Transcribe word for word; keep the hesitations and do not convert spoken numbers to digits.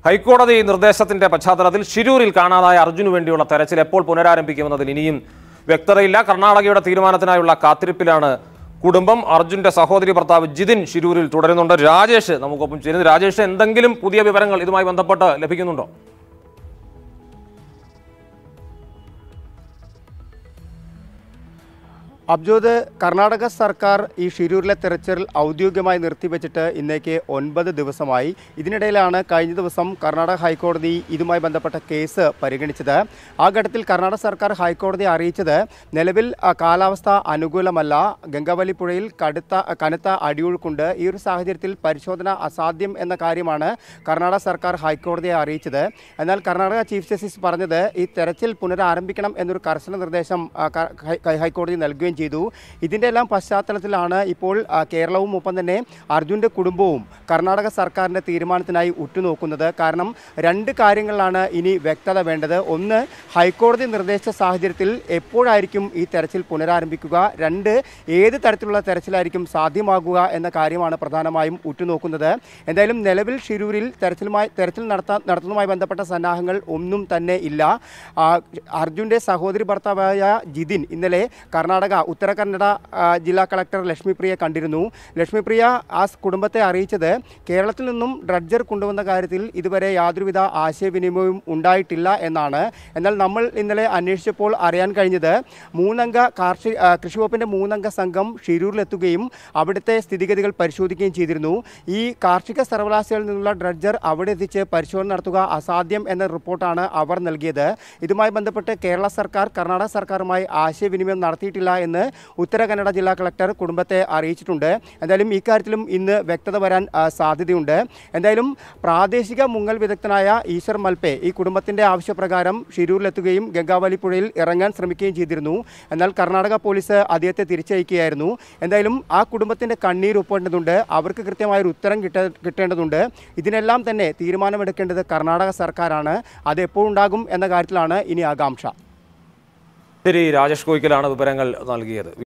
ഹൈക്കോടതി നിർദ്ദേശത്തിന്റെ പശ്ചാത്തലത്തിൽ ഷിരൂരിൽ കാണാതായ അർജുനു വേണ്ടിയുള്ള തെരച്ചിൽ എപ്പോൾ പുനരാരംഭിക്കുമെന്നതിൽ ഇനിയും വ്യക്തതയില്ല. കർണാടകയുടെ തീരുമാനത്തിനായുള്ള കാത്തിരിപ്പിലാണ് കുടുംബം. അർജുന്റെ സഹോദരി ഭർത്താവ് ജിതിൻ ഷിരൂരിൽ തുടരുന്നുണ്ട്. രാജേഷ് നമുക്കൊപ്പം ചേരുന്നു. രാജേഷ്, എന്തെങ്കിലും പുതിയ വിവരങ്ങൾ ഇതുമായി ബന്ധപ്പെട്ട് ലഭിക്കുന്നുണ്ടോ? അബ്ജോദ്, കർണാടക സർക്കാർ ഈ ഷിരൂരിലെ തെരച്ചിൽ ഔദ്യോഗികമായി നിർത്തിവെച്ചിട്ട് ഇന്നേക്ക് ഒൻപത് ദിവസമായി. ഇതിനിടയിലാണ് കഴിഞ്ഞ ദിവസം കർണാടക ഹൈക്കോടതി ഇതുമായി ബന്ധപ്പെട്ട കേസ് പരിഗണിച്ചത്. ആ ഘട്ടത്തിൽ കർണാടക സർക്കാർ ഹൈക്കോടതിയെ അറിയിച്ചത് നിലവിൽ കാലാവസ്ഥ അനുകൂലമല്ല, ഗംഗാവലി പുഴയിൽ കടുത്ത കനത്ത അടിയൊഴുക്കുണ്ട്, ഈ ഒരു സാഹചര്യത്തിൽ പരിശോധന അസാധ്യം എന്ന കാര്യമാണ് കർണാടക സർക്കാർ ഹൈക്കോടതിയെ അറിയിച്ചത്. എന്നാൽ കർണാടക ചീഫ് ജസ്റ്റിസ് പറഞ്ഞത് ഈ തെരച്ചിൽ പുനരാരംഭിക്കണം എന്നൊരു കർശന നിർദ്ദേശം ഹൈക്കോടതി നൽകുകയും ചെയ്തു. ഇതിൻ്റെ എല്ലാം പശ്ചാത്തലത്തിലാണ് ഇപ്പോൾ കേരളവും ഒപ്പം തന്നെ അർജുൻ്റെ കുടുംബവും കർണാടക സർക്കാരിൻ്റെ തീരുമാനത്തിനായി ഉറ്റുനോക്കുന്നത്. കാരണം രണ്ട് കാര്യങ്ങളിലാണ് ഇനി വ്യക്തത വേണ്ടത്. ഒന്ന്, ഹൈക്കോടതി നിർദ്ദേശിച്ച സാഹചര്യത്തിൽ എപ്പോഴായിരിക്കും ഈ തെരച്ചിൽ പുനരാരംഭിക്കുക, രണ്ട്, ഏത് തരത്തിലുള്ള തെരച്ചിലായിരിക്കും സാധ്യമാകുക എന്ന കാര്യമാണ് പ്രധാനമായും ഉറ്റുനോക്കുന്നത്. എന്തായാലും നിലവിൽ ഷിരൂരിൽ തെരച്ചിലുമായി തെരച്ചിൽ നടത്താൻ നടത്തുന്നതുമായി ബന്ധപ്പെട്ട സന്നാഹങ്ങൾ ഒന്നും തന്നെ ഇല്ല. അർജുൻ്റെ സഹോദരി ഭർത്താവായ ജിതിൻ ഇന്നലെ കർണാടക ഉത്തര കന്നഡ ജില്ലാ കളക്ടർ ലക്ഷ്മിപ്രിയയെ കണ്ടിരുന്നു. ലക്ഷ്മിപ്രിയ ആ കുടുംബത്തെ അറിയിച്ചത് കേരളത്തിൽ നിന്നും ഡ്രഡ്ജർ കൊണ്ടുവന്ന കാര്യത്തിൽ ഇതുവരെ യാതൊരുവിധ ആശയവിനിമയവും ഉണ്ടായിട്ടില്ല എന്നാണ്. എന്നാൽ നമ്മൾ ഇന്നലെ അന്വേഷിച്ചപ്പോൾ അറിയാൻ കഴിഞ്ഞത് മൂന്നംഗ കാർഷിക കൃഷി വകുപ്പിൻ്റെ മൂന്നംഗ സംഘം ഷിരൂരിലെത്തുകയും അവിടുത്തെ സ്ഥിതിഗതികൾ പരിശോധിക്കുകയും ചെയ്തിരുന്നു. ഈ കാർഷിക സർവകലാശാലയിൽ നിന്നുള്ള ഡ്രഡ്ജർ അവിടെ എത്തിച്ച് പരിശോധന നടത്തുക അസാധ്യം എന്ന റിപ്പോർട്ടാണ് അവർ നൽകിയത്. ഇതുമായി ബന്ധപ്പെട്ട് കേരള സർക്കാർ കർണാടക സർക്കാരുമായി ആശയവിനിമയം നടത്തിയിട്ടില്ല എന്ന് ഉത്തര കന്നഡ ജില്ലാ കളക്ടർ കുടുംബത്തെ അറിയിച്ചിട്ടുണ്ട്. എന്തായാലും ഇക്കാര്യത്തിലും ഇന്ന് വ്യക്തത വരാൻ സാധ്യതയുണ്ട്. എന്തായാലും പ്രാദേശിക മുങ്ങൽ വിദഗ്ധനായ ഈശ്വർ മൽപെ ഈ കുടുംബത്തിൻ്റെ ആവശ്യപ്രകാരം ഷിരൂരിലെത്തുകയും ഗംഗാവലി പുഴയിൽ ഇറങ്ങാൻ ശ്രമിക്കുകയും ചെയ്തിരുന്നു. എന്നാൽ കർണാടക പോലീസ് അദ്ദേഹത്തെ തിരിച്ചയക്കുകയായിരുന്നു. എന്തായാലും ആ കുടുംബത്തിൻ്റെ കണ്ണീർ ഒപ്പേണ്ടതുണ്ട്, അവർക്ക് കൃത്യമായൊരു ഉത്തരം കിട്ട കിട്ടേണ്ടതുണ്ട്. ഇതിനെല്ലാം തന്നെ തീരുമാനമെടുക്കേണ്ടത് കർണാടക സർക്കാരാണ്. അത് എപ്പോഴുണ്ടാകും എന്ന കാര്യത്തിലാണ് ഇനി ആകാംക്ഷ. ശരി, രാജേഷ് കോയിക്കലാണ് വിവരങ്ങൾ നൽകിയത്.